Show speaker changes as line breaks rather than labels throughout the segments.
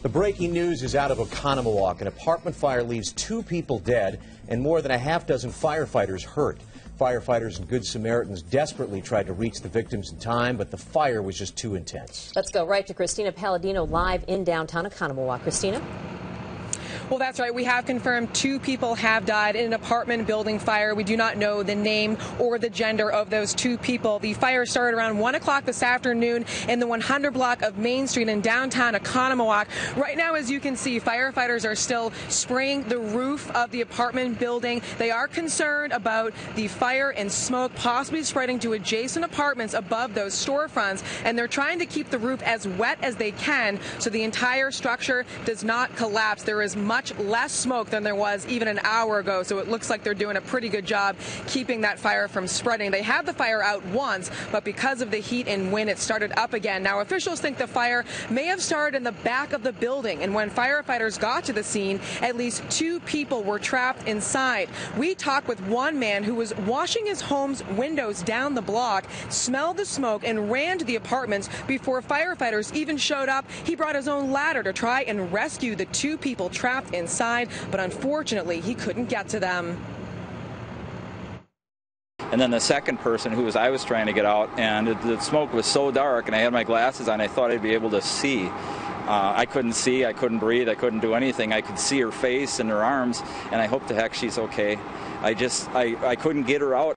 The breaking news is out of Oconomowoc. An apartment fire leaves 2 people dead and more than a half dozen firefighters hurt. Firefighters and Good Samaritans desperately tried to reach the victims in time, but the fire was just too intense.
Let's go right to Christina Palladino live in downtown Oconomowoc. Christina?
Well, that's right. We have confirmed 2 people have died in an apartment building fire. We do not know the name or the gender of those 2 people. The fire started around 1 o'clock this afternoon in the 100 block of Main Street in downtown Oconomowoc. Right now, as you can see, firefighters are still spraying the roof of the apartment building. They are concerned about the fire and smoke possibly spreading to adjacent apartments above those storefronts, and they're trying to keep the roof as wet as they can so the entire structure does not collapse. There is much less smoke than there was even an hour ago, so it looks like they're doing a pretty good job keeping that fire from spreading. They had the fire out once, but because of the heat and wind, it started up again. Now, officials think the fire may have started in the back of the building, and when firefighters got to the scene, at least 2 people were trapped inside. We talked with one man who was washing his home's windows down the block, smelled the smoke, and ran to the apartments before firefighters even showed up. He brought his own ladder to try and rescue the 2 people trapped inside, but unfortunately he couldn't get to them.
And then the second person I was trying to get out, and the smoke was so dark, and I had my glasses on, I thought I'd be able to see. I couldn't see, I couldn't breathe, I couldn't do anything. I could see her face and her arms, and I hope to heck she's okay. I couldn't get her out.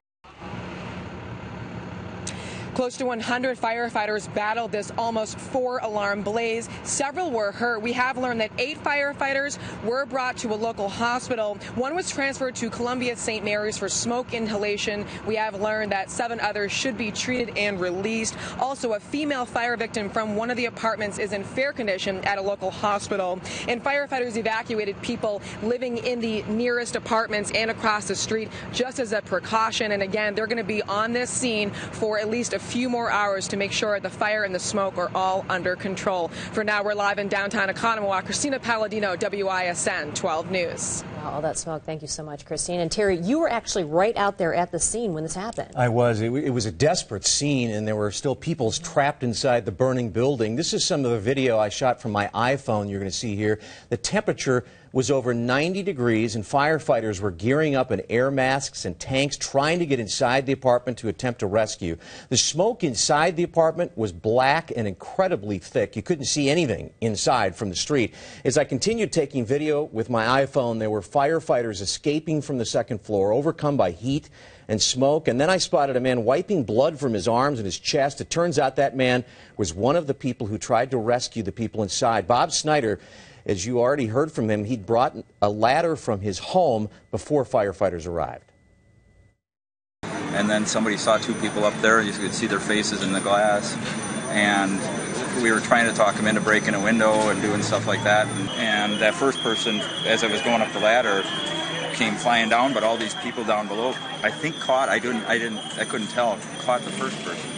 Close to 100 firefighters battled this almost 4-alarm blaze. Several were hurt. We have learned that 8 firefighters were brought to a local hospital. 1 was transferred to Columbia St. Mary's for smoke inhalation. We have learned that 7 others should be treated and released. Also, a female fire victim from one of the apartments is in fair condition at a local hospital. And firefighters evacuated people living in the nearest apartments and across the street just as a precaution. And again, they're going to be on this scene for at least a few more hours to make sure the fire and the smoke are all under control. For now, we're live in downtown Oconomowoc. Christina Palladino, WISN 12 News.
Wow, all that smoke. Thank you so much, Christine. And Terry, you were actually right out there at the scene when this happened.
I was. It was a desperate scene, and there were still people trapped inside the burning building. This is some of the video I shot from my iPhone you're going to see here. The temperature was over 90 degrees, and firefighters were gearing up in air masks and tanks trying to get inside the apartment to attempt to rescue. The smoke inside the apartment was black and incredibly thick. You couldn't see anything inside from the street. As I continued taking video with my iPhone, there were firefighters escaping from the second floor, overcome by heat and smoke. And then I spotted a man wiping blood from his arms and his chest. It turns out that man was one of the people who tried to rescue the people inside. Bob Snyder, as you already heard from him, he'd brought a ladder from his home before firefighters arrived.
And then somebody saw 2 people up there. You could see their faces in the glass. And we were trying to talk them into breaking a window and doing stuff like that. And that first person, as I was going up the ladder, came flying down, but all these people down below, I think caught, I couldn't tell, caught the first person.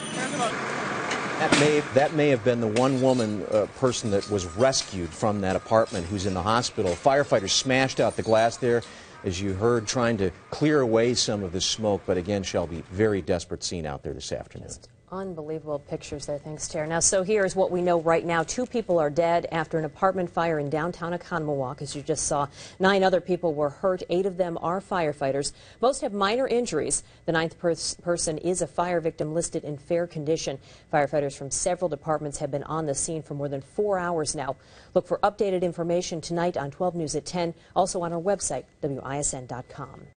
That may have been the one woman person that was rescued from that apartment who's in the hospital. Firefighters smashed out the glass there, as you heard, trying to clear away some of the smoke. But again, Shelby, very desperate scene out there this afternoon.
Just unbelievable pictures there. Thanks, Tara. Now, so here's what we know right now. 2 people are dead after an apartment fire in downtown Oconomowoc, as you just saw. 9 other people were hurt. 8 of them are firefighters. Most have minor injuries. The 9th person is a fire victim listed in fair condition. Firefighters from several departments have been on the scene for more than 4 hours now. Look for updated information tonight on 12 News at 10, also on our website, WISN.com.